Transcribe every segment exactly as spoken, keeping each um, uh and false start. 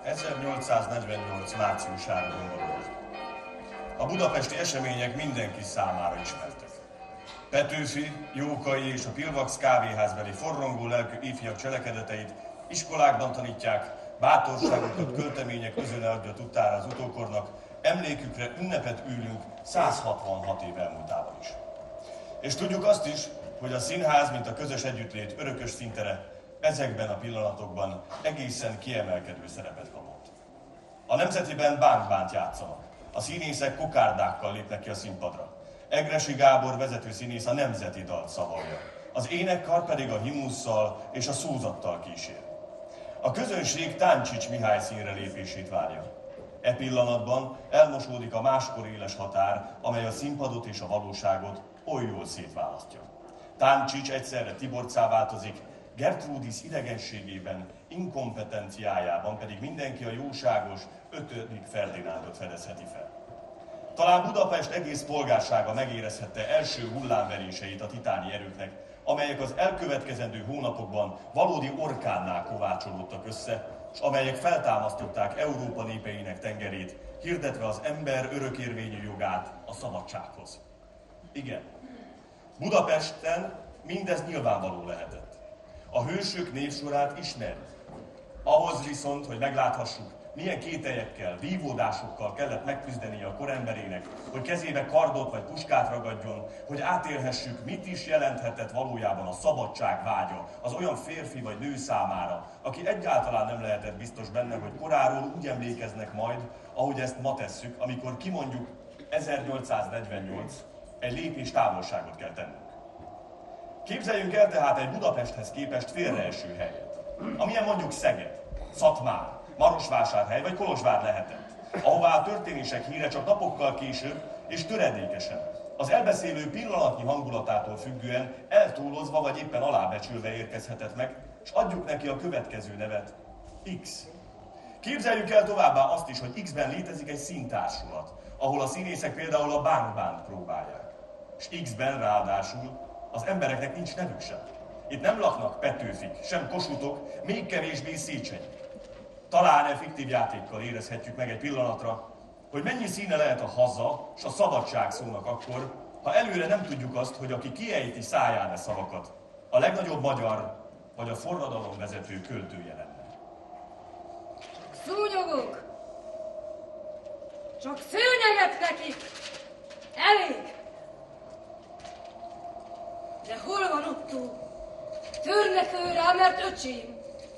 ezernyolcszáznegyvennyolc márciusára gondolunk. A budapesti események mindenki számára ismertek. Petőfi, Jókai és a Pilvax kávéházbeli forrongó lelkű ifjak cselekedeteit iskolákban tanítják, bátorságukat költemények özöne adja tudtára az utókornak, emlékükre ünnepet ülünk száz hatvanhat év elmúltában is. És tudjuk azt is, hogy a színház, mint a közös együttlét örökös színtere, ezekben a pillanatokban egészen kiemelkedő szerepet kapott. A Nemzetiben bánt-bánt játszanak, a színészek kokárdákkal lépnek ki a színpadra. Egressy Gábor vezető színész a nemzeti dalt szavalja, az énekkar pedig a himnusszal és a szózattal kísér. A közönség Táncsics Mihály színre lépését várja. E pillanatban elmosódik a máskor éles határ, amely a színpadot és a valóságot oly jól szétválasztja. Táncsics egyszerre Tiborcá változik, Gertrudis idegenségében, inkompetenciájában pedig mindenki a jóságos ötödik Ferdinándot fedezheti fel. Talán Budapest egész polgársága megérezhette első hullámveréseit a titáni erőknek, amelyek az elkövetkezendő hónapokban valódi orkánnál kovácsolódtak össze, és amelyek feltámasztották Európa népeinek tengerét, hirdetve az ember örökérvényű jogát a szabadsághoz. Igen, Budapesten mindez nyilvánvaló lehetett. A hősök névsorát ismerjük. Ahhoz viszont, hogy megláthassuk, milyen kételyekkel, vívódásokkal kellett megküzdenie a koremberének, hogy kezébe kardot vagy puskát ragadjon, hogy átélhessük, mit is jelenthetett valójában a szabadság vágya az olyan férfi vagy nő számára, aki egyáltalán nem lehetett biztos benne, hogy koráról úgy emlékeznek majd, ahogy ezt ma tesszük, amikor kimondjuk ezernyolcszáznegyvennyolc, egy lépés távolságot kell tennünk. Képzeljünk el tehát egy Budapesthez képest félreeső helyet, amilyen mondjuk Szeged, Szatmár, Marosvásárhely vagy Kolozsvár lehetett, ahová a történések híre csak napokkal később és töredékesen, az elbeszélő pillanatnyi hangulatától függően eltúlozva vagy éppen alábecsülve érkezhetett meg, és adjuk neki a következő nevet, X. Képzeljük el továbbá azt is, hogy X-ben létezik egy színtársulat, ahol a színészek például a bánk-bánt próbálják. És X-ben ráadásul az embereknek nincs nevük sem. Itt nem laknak Petőfik, sem Kossuthok, még kevésbé Széchenyi. Talán e fiktív játékkal érezhetjük meg egy pillanatra, hogy mennyi színe lehet a haza és a szabadság szónak akkor, ha előre nem tudjuk azt, hogy aki kiejti száján e szavakat, a legnagyobb magyar vagy a forradalom vezető költője lenne. Szúnyogok! Csak szőnyeget nekik! Elég! De hol van Otto? Törnek ő rá, mert öcsém!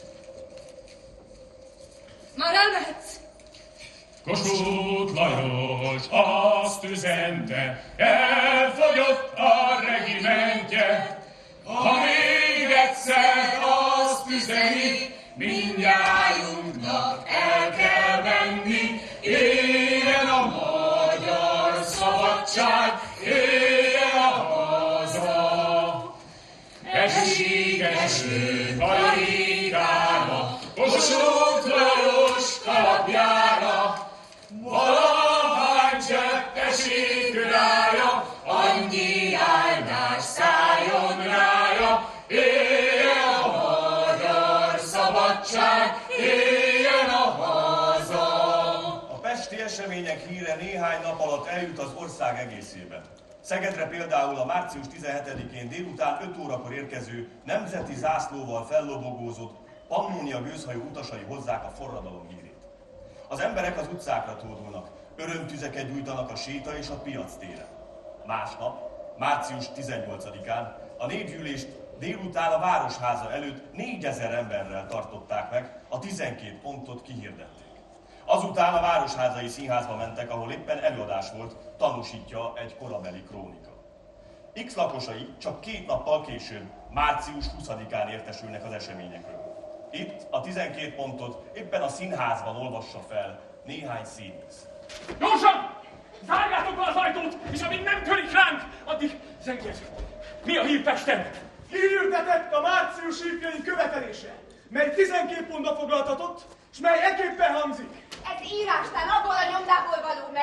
Már elmehetsz! Kossuth Lajos azt üzente, elfogyott a regimentje. Ha még egyszer azt üzeni, mindnyájunknak el kell venni. Éljen a magyar szabadság, éljen a haza! Esik eső hajlékára, Kossuth Lajos kalapjára, valahány csepp esik rája, annyi áldás szálljon rája. Éljen a magyar szabadság, éljen a haza! A pesti események híre néhány nap alatt eljut az ország egészében. Szegedre például a március tizenhetedikén délután öt órakor érkező nemzeti zászlóval fellobogózott Pannónia gőzhajó utasai hozzák a forradalom hírét. Az emberek az utcákra tódulnak, örömtüzeket gyújtanak a séta és a piac téren. Másnap, március tizennyolcadikán a népgyűlést délután a Városháza előtt négyezer emberrel tartották meg, a tizenkét pontot kihirdették. Azután a Városházai Színházba mentek, ahol éppen előadás volt, tanúsítja egy korabeli krónika. X lakosai csak két nappal később, március huszadikán értesülnek az eseményekről. Itt a tizenkét pontot éppen a színházban olvassa fel néhány színész. Gyorsan! Zárjátok be az ajtót, és amíg nem törik ránk, addig zengjezzük. Mi a hír Pesten? Hirdetett a március hírkei követelése, mely tizenkét pontba foglaltatott, és mely ekképpen hangzik. Ez írástán abból a nyomdából való, melyet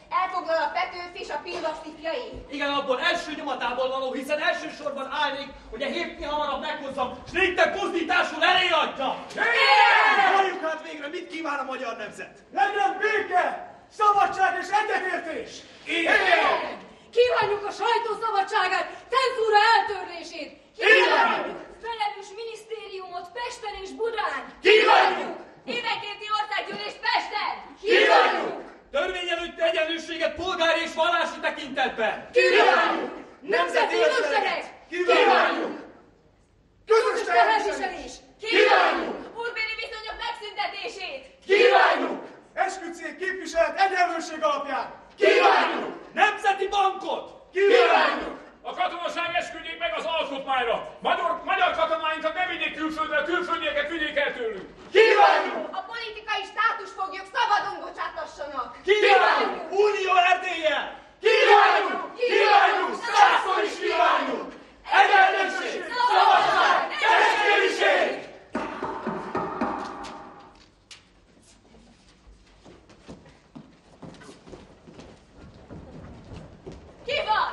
Elfoglal a Petőfi és a Pilvaxi fiai. Igen, abból első nyomatából való, hiszen elsősorban állnék, hogy a hét mi hamarabb meghozzam, s néktek pusztításul elé adja! Halljuk hát végre, mit kíván a magyar nemzet? Legyen béke, szabadság és egyetértés! Igen! Kívánjuk a sajtó szabadságát, cenzúra eltörlését! Kívánjuk! Felelős minisztériumot Pesten és Budán! Kívánjuk! Évenkénti országgyűlést Pesten! Kívánjuk! Törvény előtti egyenlőséget polgári és vallási tekintetben! Kívánjuk! Nemzeti őrsenek! Kívánjuk! Közös Teherviselés! Kívánjuk! Urbéli viszonyok megszüntetését! Kívánjuk! Esküdtszék képviselet egyenlőség alapján! Kívánjuk! Nemzeti bankot! Kívánjuk! A katonaság esküdjék meg az alkotmányra! Magyar, magyar katonáinkat ne vigyék külföldre, külföldieket vigyék el tőlünk! Kívánjuk! A politikai státusfoglyok szabadon bocsátassanak! Kívánjuk! Unió Erdéllyel! Kívánjuk! Kívánjuk! Százszor is kívánjuk! Egyenlőség! Szabadság! Testvériség! Ki van?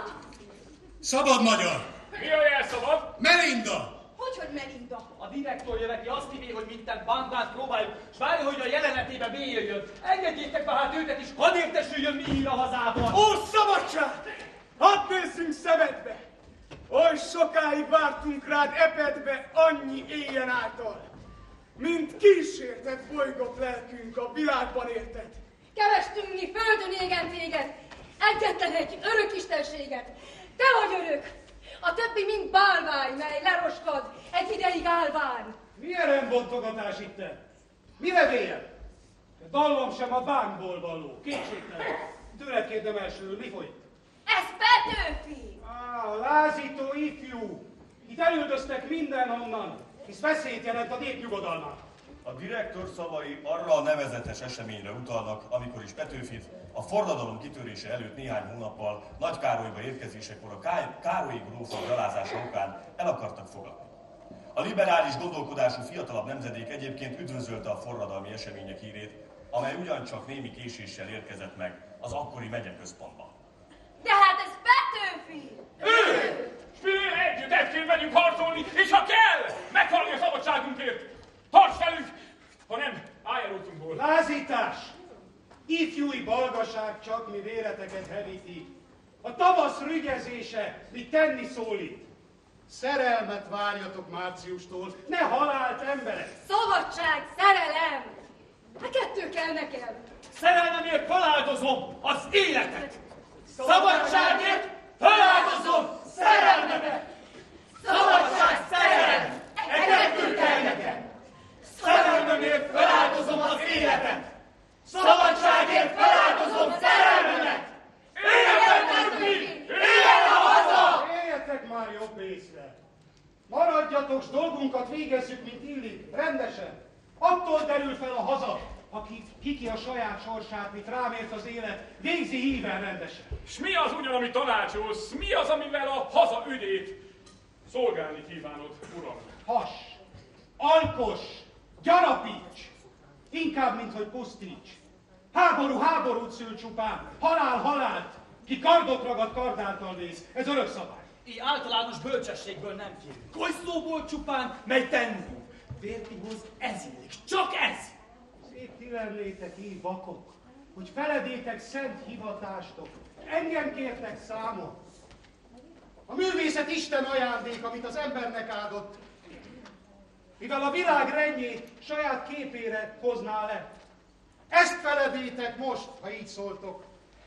Szabad magyar! Mi a jelszavad? Melinda! Hogyhogy Melinda? A direktor jöveki azt hívé, hogy minden bandát próbáljuk, s várja, hogy a jelenetébe bejöjjön. Engedjétek be hát őket is, hadd értesüljön, mi ír a hazában. Ó, szabadság! Hadd nézzünk szemedbe! Oly sokáig vártunk rád epedbe annyi éjjen által, mint kísértett bolygott lelkünk a világban érted. Kevestünk mi földön égen téged, egyetlen egy örök istenséget. Te vagy örök, a többi mind bálvány, mely leroskad egy ideig állván. Milyen rendbontogatás itten? Mi levélyen? Dallam sem a bánkból való, kétségtelen. Tőled kérdem elsőről, mi folyik? Ez Petőfi! Á, lázító ifjú! Itt elüldöztek mindenhonnan, hisz veszélyt jelent a népnyugodalmát. A direktor szavai arra a nevezetes eseményre utalnak, amikor is Petőfit a forradalom kitörése előtt néhány hónappal Nagykárolyba érkezésekor a Ká- Károlyi grófok gyalázása okán el akartak fogadni. A liberális gondolkodású fiatalabb nemzedék egyébként üdvözölte a forradalmi események hírét, amely ugyancsak némi késéssel érkezett meg az akkori megyeközpontban. De hát ez Petőfi! Ő! S mi együtt egyként megyünk harcolni, és ha kell, meghalni a szabadságunkért! Tarts velünk! Ha nem, állj el útunkból! Lázítás! Ifjúi balgaság csak mi véreteket hevíti. A tavasz rügyezése mi tenni szólít. Szerelmet várjatok Márciustól, ne halált emberek! Szabadság, szerelem! A kettő kell nekem. Szerelmemért feláldozom az életet! Szabadságért feláldozom szerelmemet! Szabadság, szerelem! E kettő kell nekem! Szerelmemért feláldozom az életet! Szabadságért feláldozom szerelmemet! Éljen Petőfi! Éljen a haza! Éljetek már jobb észre! Maradjatok, s dolgunkat végezzük, mint illik, rendesen! Attól derül fel a haza, aki kiki a saját sorsát, mit rám ért az élet, végzi híven rendesen. S mi az ugyan, ami tanácsolsz? Mi az, amivel a haza ügyét szolgálni kívánod, uram? Has, alkos, gyarapíts, inkább, mint hogy pusztíts. Háború háborút szül csupán, halál halált, ki kardot ragad kardáltal vész, ez örök szabály. Így általános bölcsességből nem kérünk. Kolyszóból csupán, mely tennünk. Vértihoz ez illik, csak ez! Szép ti lennétek így vakok, hogy feledétek szent hivatástok, engem kértek számon. A művészet Isten ajándék, amit az embernek áldott, mivel a világ rendjét saját képére hozná le. Ezt feledétek most, ha így szóltok.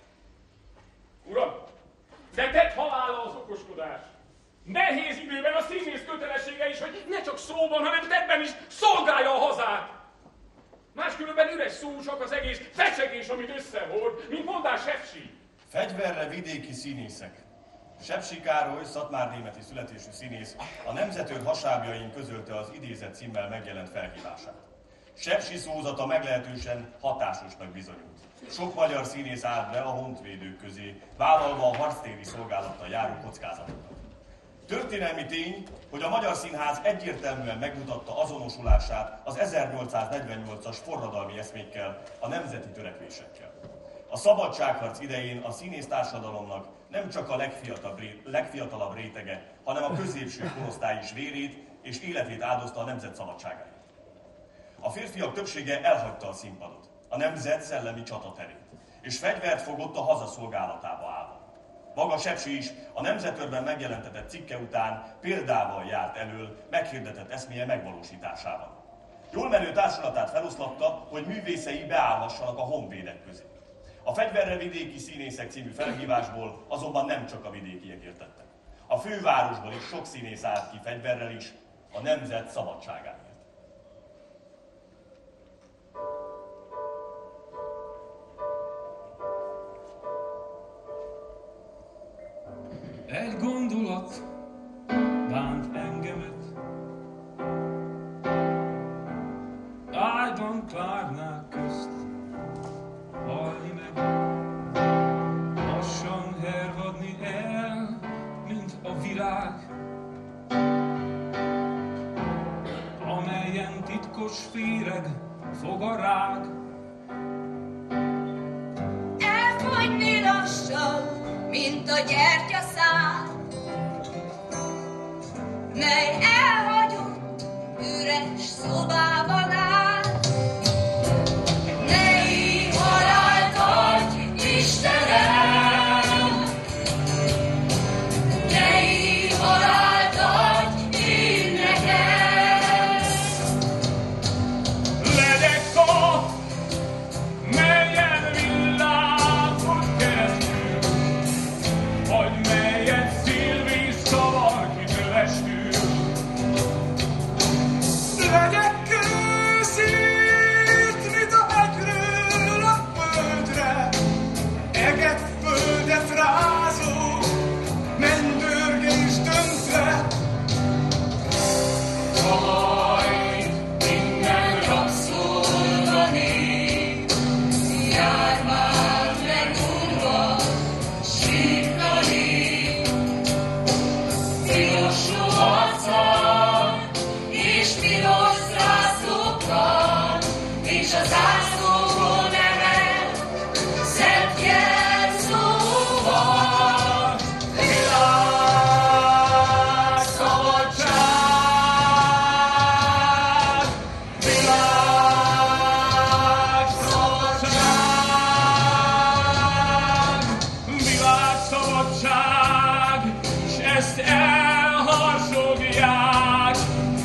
Uram, de tett halála az okoskodás. Nehéz időben a színész kötelessége is, hogy ne csak szóban, hanem tettben is szolgálja a hazát. Máskülönben üres szó csak az egész fecsegés, amit összehord, mint mondás Sepsi. Fegyverre vidéki színészek. Sepsi Károly, szatmárnémeti születésű színész, a Nemzetőr hasábjain közölte az idézett címmel megjelent felhívását. Sepsi szózata meglehetősen hatásosnak bizonyult. Sok magyar színész állt be a honvédők közé, vállalva a harctéri szolgálattal járó kockázatokat. Történelmi tény, hogy a Magyar Színház egyértelműen megmutatta azonosulását az ezernyolcszáznegyvennyolcas forradalmi eszmékkel, a nemzeti törekvésekkel. A szabadságharc idején a színész társadalomnak nem csak a legfiatalabb, legfiatalabb rétege, hanem a középső korosztály is vérét és életét áldozta a nemzet szabadságáért. A férfiak többsége elhagyta a színpadot, a nemzet szellemi csataterét, és fegyvert fogott a haza szolgálatába állva. Maga Sepsi is a Nemzetörben megjelentetett cikke után példával járt elől meghirdetett eszméje megvalósításában. Jól menő társulatát feloszlatta, hogy művészei beállhassanak a honvédek közé. A Fegyverre vidéki színészek című felhívásból azonban nem csak a vidékiek értettek. A fővárosból is sok színész állt ki fegyverrel is a nemzet szabadságáért. Egy gondolat bánt engemet, ágyban klárnák közt halni meg, lassan hervadni el, mint a virág, amelyen titkos féreg fog a rág. Elfogyni lassan, mint a gyertyaszál, mely elhagyott üres szobában áll. Ne így halált adj, Istenem! Ne így halált adj én nekem! Ledekka, melyen villámod keresztül, vagy melyet szilvés szavar kitövestül. Legyek kőszít, mint a hegyről a földre, eget földet rázó, mennydörgés döntre. Majd minden rabszolga nép jár már megunva, sírtani. Piros arccal és piros zászlókkal, és a zászlókon emel szent jelszóval. Világ, szabadság! Világ, szabadság! Világ, szabadság! És ezt elharsogják,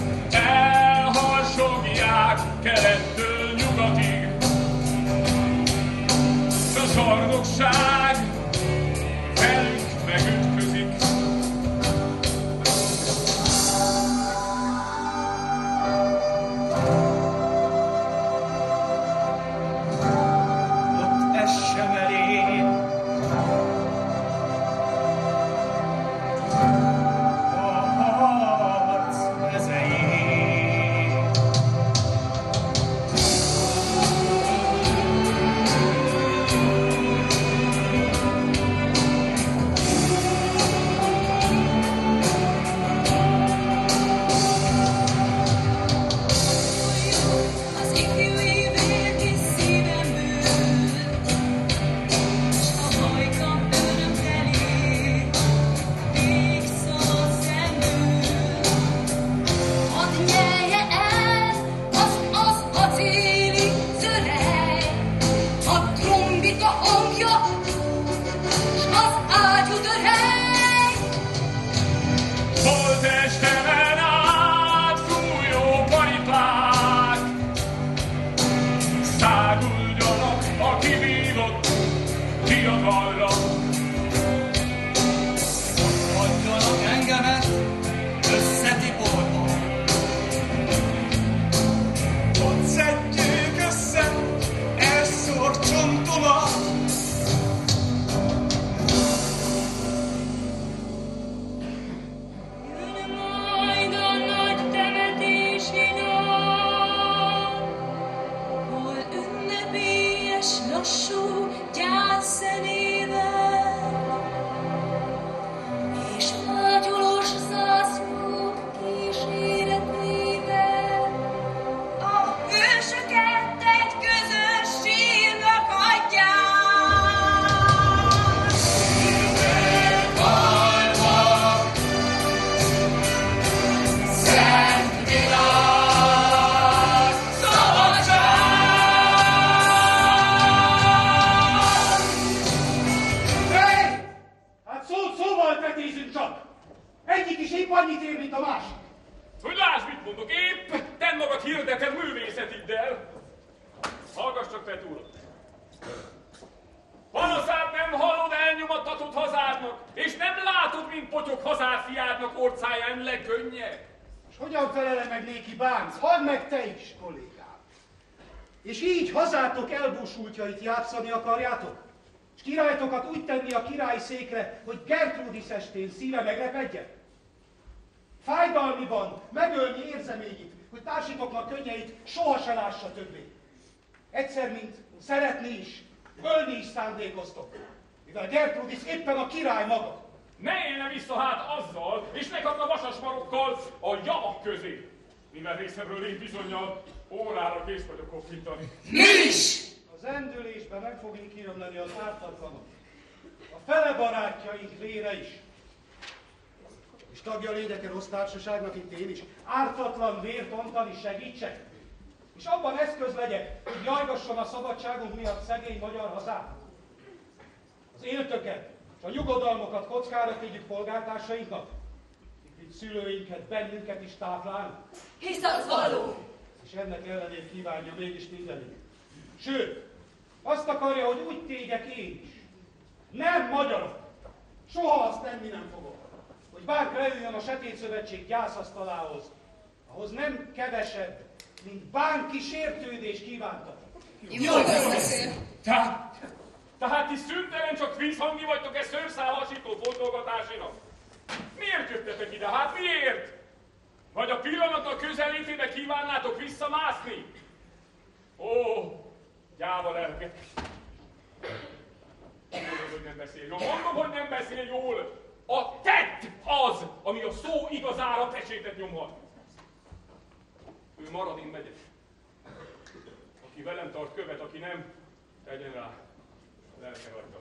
elharsogják kelettől nyugatig. S a zsarnokság velük megütközik. Ott essem elé a harc mezején. Az ifjú évér kis szívemből, s a hajkam öröm teli, végszól szemből. Hadd nyelje el az az acéli zörej, a trombita hangja, s az ágyú dörhely. Holttestemen át fújó paripák, száguldjanak a kivívott diadalra. Hagyjanak engemet összetiporva. Ott szedjék össze elszórt csontomat. Jön majd a nagy temetési nap, hol ünnepélyes, lassú gyászzenével, és vágyolós zászlók kíséretével a hősöket egy közös sírnak adják. Panaszád nem hallod elnyomattatott hazádnak, és nem látod, mint potyog hazád fiádnak orcáján legönnyebb. És hogyan felele meg néki Bánc? Halld meg te is, kollégám! És így hazátok elbúsultjait játszani akarjátok? És királytokat úgy tenni a királyi székre, hogy Gertrudis estén szíve meglepedjen? Fájdalmiban megölni érzeményit, hogy társitoknak könnyeit soha se lássa többé. Egyszer, mint szeretni is, ölni is szándékoztok, mivel Gertrudis éppen a király maga. Ne élne vissza hát azzal, és ne kapna vasasmarokkal a javak közé, mivel részemről én bizonnyal órára kész vagyok koppintani. Mi is! Az endülésben meg fogunk kiömleni az ártatlanok, a fele barátjaink vére is. És tagja légyek-e rossz társaságnak itt én is, ártatlan vért ontani segítsek, és abban eszköz legyek, hogy jajgasson a szabadságunk miatt szegény magyar hazát. Az éltöket és a nyugodalmokat kockára tégyük polgártársainknak, mint szülőinket, bennünket is táplálni. Hisz az való! És ennek ellenére kívánja mégis mindenit. Sőt, azt akarja, hogy úgy tégyek én is. Nem magyarok! Soha azt tenni nem fogok, hogy bárki leüljön a Setét Szövetség gyászasztalához, ahhoz nem kevesebb, mint bánki sértődés kívántak. Jól beszél. Tehát, tehát ti szüntelen csak vízhangi vagytok e szőrszál hasító fontolgatásinak? Miért jöttetek ide? Hát miért? Vagy a pillanatnak közelétébe kívánnátok visszamászni? Ó, gyáva lelkek. Mondom, hogy nem beszél jól. Mondom, hogy nem beszél jól. A tett az, ami a szó igazára pecsétet nyomhat. Ő marad, én megyek. Aki velem tart követ, aki nem, tegyen rá. Lelke rajta.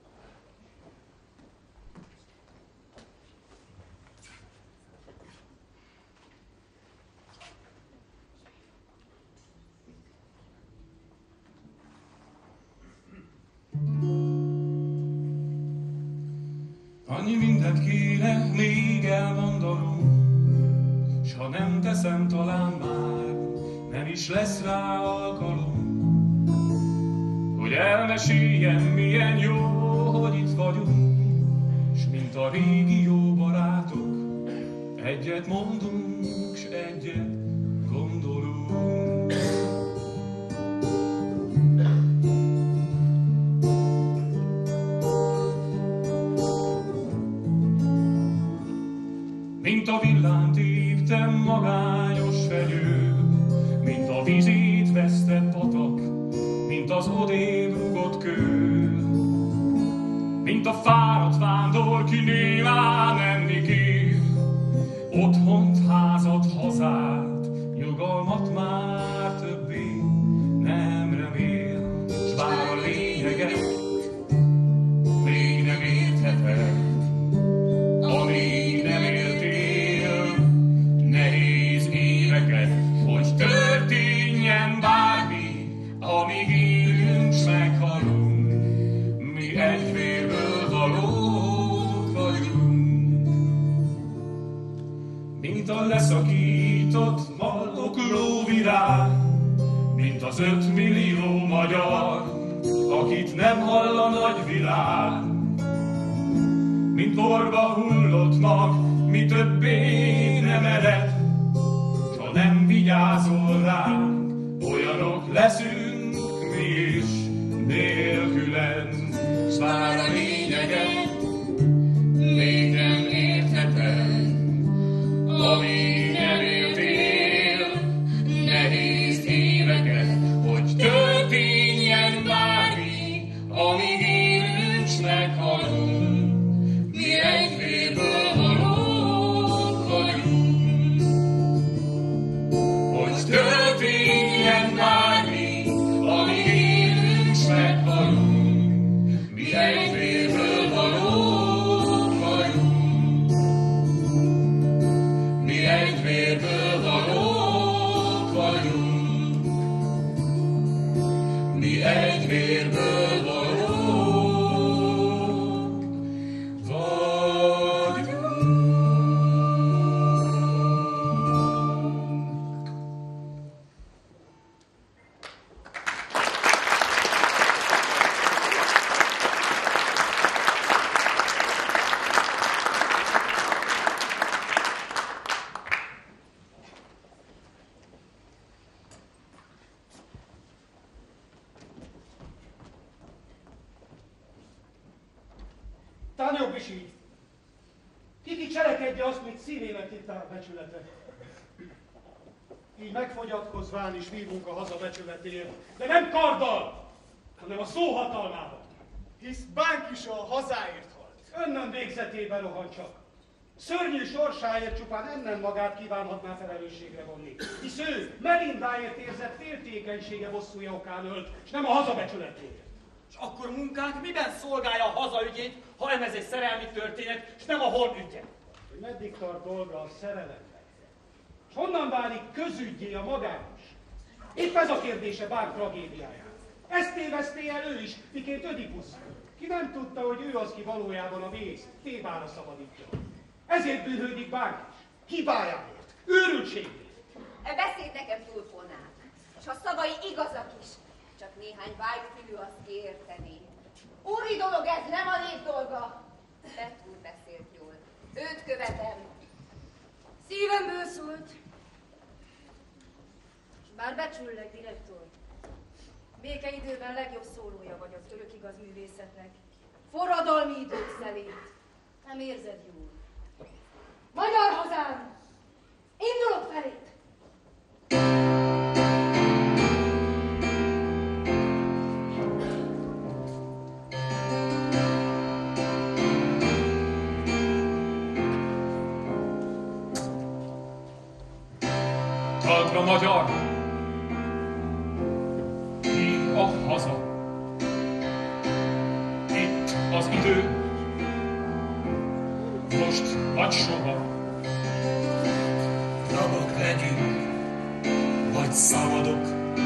Annyi mindent kéne még elmondanom, s ha nem teszem, talán már nem is lesz rá alkalom, hogy elmeséljem, milyen jó, hogy itt vagyunk, s mint a régi jó barátok, egyet mondunk, s egyet gondolunk. Mint a villánt égtem magányos fenyő, mint a vízét vesztett patak, mint az odébb rugott kő, mint a fáradt vándor, ki némán enni kér, otthont, házat, hazát, nyugalmat már többé nem remél, s bár a lényeget még nem értheted, amíg nem éltél nehéz éveket, hogy történjen bármi, amíg élünk, s meghalunk, mi egy vérből valók vagyunk. Mint a leszakított mallokló virág, mint az ötmillió magyar, akit nem hall a nagyvilág, mint porba hullott mag, mi többé nem ered, s ha nem vigyázol ránk, olyanok leszünk mi is nélküled. S bár a lényeget még nem értheted, amíg nem éltél nehéz éveket, hogy történjen bármi, amíg élünk, s meghalunk, mi egy vérből valók vagyunk. Hogy történjen bármi, amíg élünk, s meghalunk, mi egy vérből valók vagyunk. Mi egy vérből valók vagyunk. Mi egy vérből valók vagyunk. Talán jobb is így. Kiki cselekedje azt, mit szívének hittál becsülete. Így megfogyatkozván is vívunk a haza becsületéért, de nem karddal, hanem a szó hatalmával. Hisz bánk is a hazáért halt. Önnön végzetében rohan csak. Szörnyű sorsáért csupán ennem magát kívánhatná felelősségre vonni. Hisz ő Melindáért érzett féltékenysége bosszúja okán ölt, és nem a hazabecsületéért. És akkor munkánk miben szolgálja a hazaügyét, ha nem ez egy szerelmi történet, és nem a hol ügye? Hogy meddig tart dolga a szerelemnek? És honnan válik közügyé a magános? Épp ez a kérdése bár tragédiáján. Ezt téveszté el ő is, miként Ödipusz. Ki nem tudta, hogy ő az, ki valójában a vész, Thébára szabadítja. Ezért bűnhődik bánk is. Hibájáért, őrültségért. E beszéd nekem túlfonál, és ha szavai igazak is, csak néhány vágyfülű azt kiérteni. Úri dolog ez, nem a nép dolga. Te túl beszélt jól. Őt követem. Szívemből szólt. És bár becsüllek, direktor, békeidőben legjobb szólója vagy az örök igaz művészetnek. Forradalmi idők szelét. Nem érzed jól. Magyar hazám! Indulok felét! Talpra magyar, hív a haza. Itt az idő, most vagy soha. Rabok legyünk, vagy szabadok?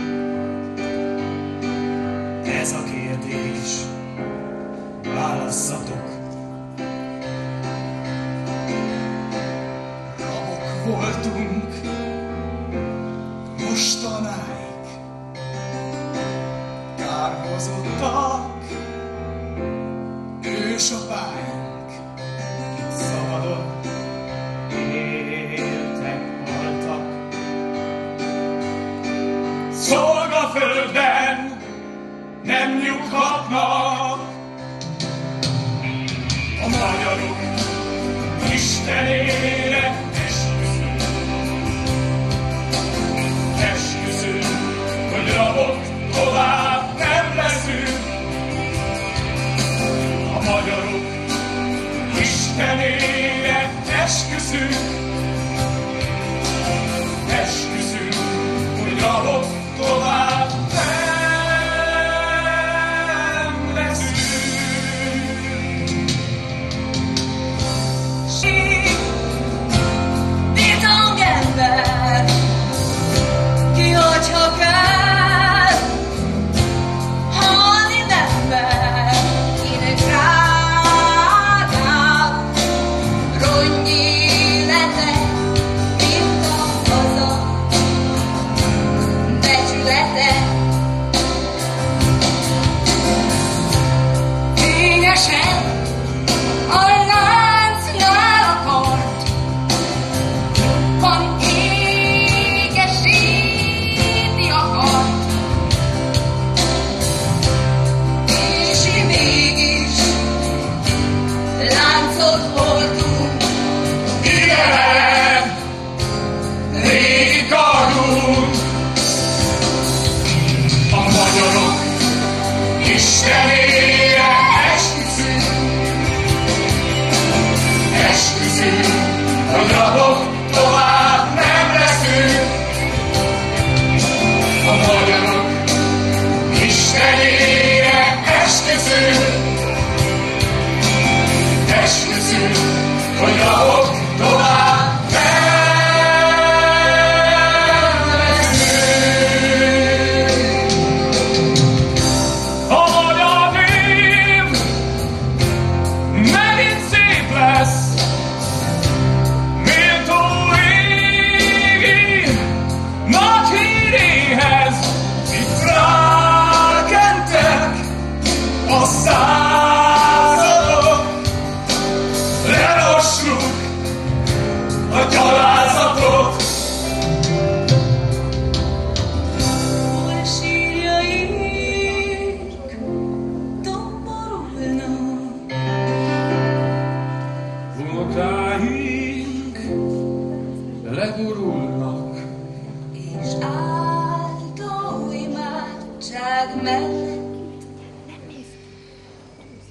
Ez a kérdés, válasszatok. Rabok voltunk mostanáig, kárhozottak, ősapáink, itt szabadon éltek, haltak. Szolgaföldben nem nyughatnak a magyarok Istenére. Esküszünk, hogy rabok tovább nem leszünk. A magyarok Istenére esküszünk. Esküszünk, hogy rabok tovább nem leszünk.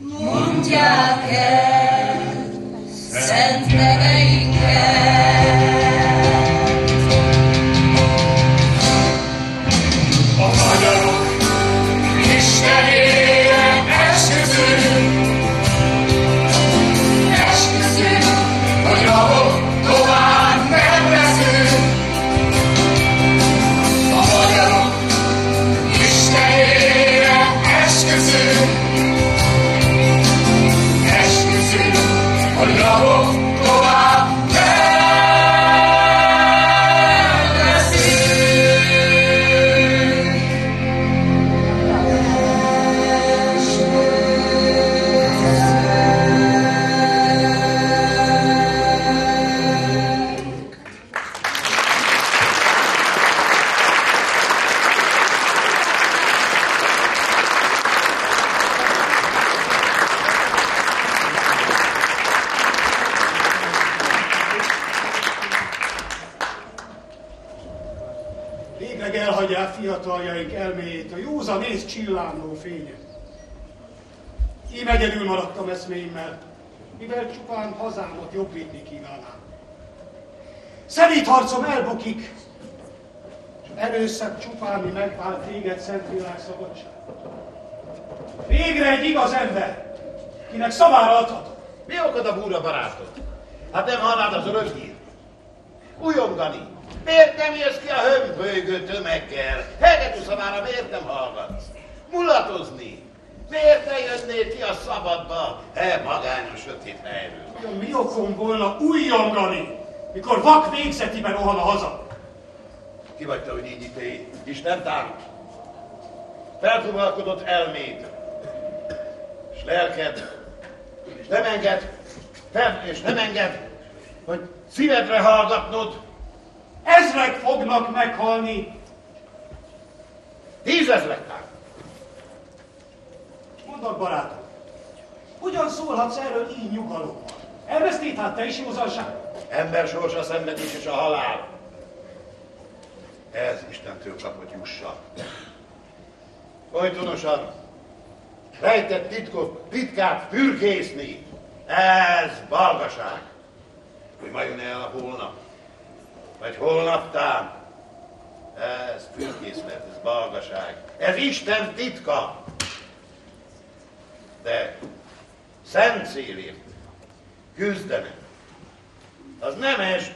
Mondják el szent neveinket. A magyarok Istenére esküszünk, esküszünk, hogy rabok tovább nem leszünk. A magyarok Istenére esküszünk, esküszünk, hogy rabok tovább nem leszünk. Végleg elhagyják fiataljaink elméjét a józan ész csillámló fénye. Én egyedül maradtam eszméimmel, mivel csupán hazámat jobbítni kívánám. Szelíd harcom elbukik, és erőszak csupán mi megvált téged, szent világszabadság. Végre egy igaz ember, kinek szavára adhatok. Mi okod a búra, barátod? Hát nem hallád az örök hír? Ujjongani, miért nem jössz ki a hömpölygő tömeggel? Hegetű szavára miért nem hallgatsz? Mulatozni, miért ne jönnél ki a szabadba, e magányos sötét helyről? Olyan mi okom volna ujjongani, mikor vak végzetiben rohan a haza? Ki vagy te, hogy így ítélj? Isten tánc. Felfúvalkodott elméd, és lelked, és nem enged, fel, és nem enged, hogy szívedre hallgatnod. Ezrek fognak meghalni. Tízezrek már. Mondd, barátom, hogyan szólhatsz erről így nyugalommal? Elvesztét hát te is józanság? Ember sorsa, szenvedés és a halál. Ez Istentől kapott jussa. Folytonosan rejtett titkok, titkát fürkészni. Ez balgaság. Hogy ma jön el a holnap, vagy holnaptán. Ez fürkészlet, ez balgaság. Ez Isten titka. De szent célért küzdenem. Az nem esd,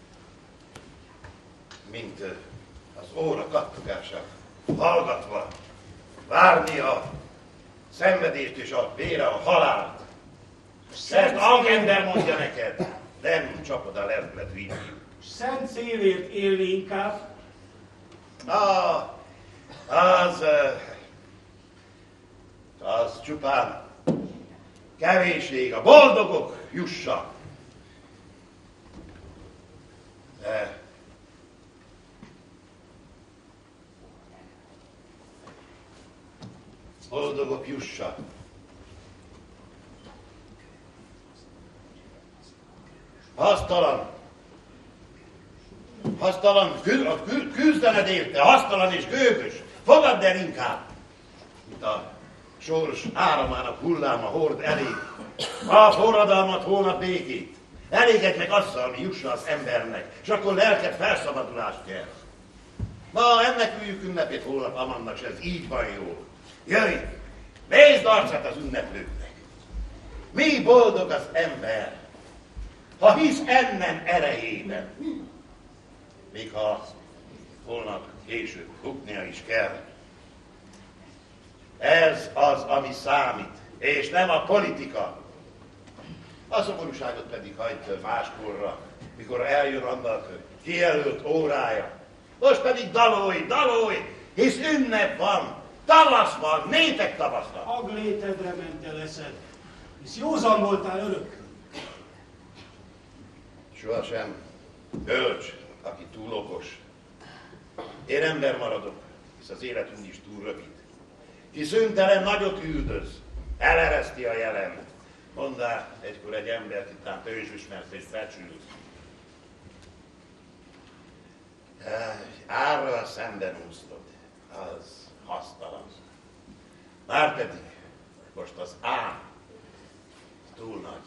mint az óra kattogását hallgatva, várni a szenvedést és a vére a halált. Szent Agender mondja neked, nem csapod a lelkület vinni. Szent célért élni inkább. Ah, az, az csupán kevésség, a boldogok jussa. De boldogok jussa. Hasztalan, hasztalan, küzdened érte, hasztalan és gőgös. Fogadd el inkább, mint a sors áramának hulláma hord elé. A forradalmat, holnap békét. Elégedj meg azzal, mi jussa az embernek, és akkor lelked felszabadulást nyer. Ma ennek üljük ünnepét, holnap amannak, és ez így van jó. Jöjj, nézd arcát az ünneplőknek. Mi boldog az ember, ha hisz ennem erejében. Még ha holnap később buknia is kell. Ez az, ami számít, és nem a politika. A szomorúságot pedig hagyd máskorra, mikor eljön annak kijelölt órája. Most pedig dalolj, dalolj, hisz ünnep van, tavasz van, nétek tavaszra. Aglétedre ment el eszed, hisz józan voltál örök. Sohasem bölcs, aki túl okos. Én ember maradok, hisz az életünk is túl rövid. Ki szüntelen nagyot üldöz, elereszti a jelent. Mondá egykor egy ember, titán tőzsüsmert és fecsült. Árral szemben úsztod, az hasztalan. Márpedig most az ám túl nagy.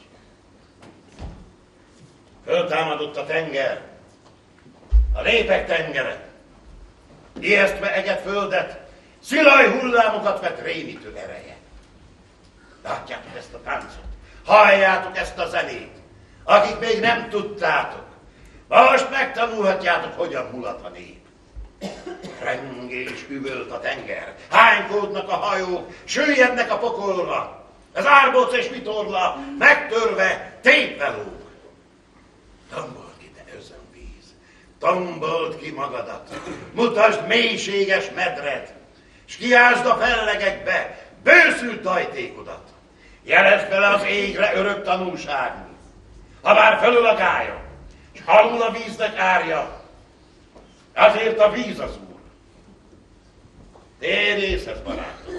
Föltámadott a tenger, a népek tengere. Ijesztve eget földet, szilaj hullámokat vett rémítő ereje. Látjátok ezt a táncot? Halljátok ezt a zenét? Akik még nem tudtátok, most megtanulhatjátok, hogyan mulat a nép. Rengés üvölt a tenger, hánykódnak a hajók, süllyednek a pokolra. Az árbóc és vitorla megtörve tépve lóg. Tombold ki, te özönvíz, tombold ki magadat, mutasd mélységes medred, s kiásd a fellegekbe bőszült ajtékodat. Jelezd bele az égre örök tanulságú, ha bár fölül a gálya, s alul a víznek árja, azért a víz az úr. Térj észhez, barátom!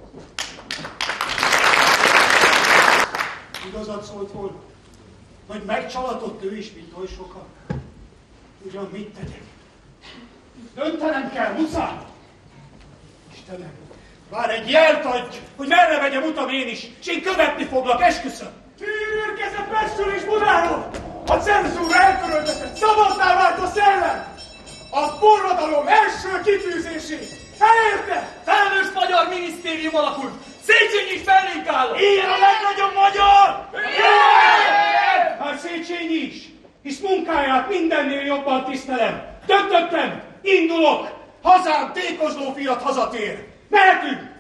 Igazat szólt volna, hogy megcsalatott ő is, mint oly sokan. Ugyan mit tegyek? Döntenem kell, muszáj! Istenem, már egy jelt adj, hogy merre vegyem utam én is, s én követni foglak, esküszöm! Érkezett Pestről és Budáról! A cenzúra elköröltetett, szabadná vált a szellem! A forradalom első kitűzését elérte! Felelős magyar minisztérium alakult! Széchenyi is felénk áll! Ilyen a legnagyobb magyar! Igen! Hát Széchenyi is, hisz munkáját mindennél jobban tisztelem. Döntöttem, indulok, hazám tékozló fiat hazatér. Mehetünk!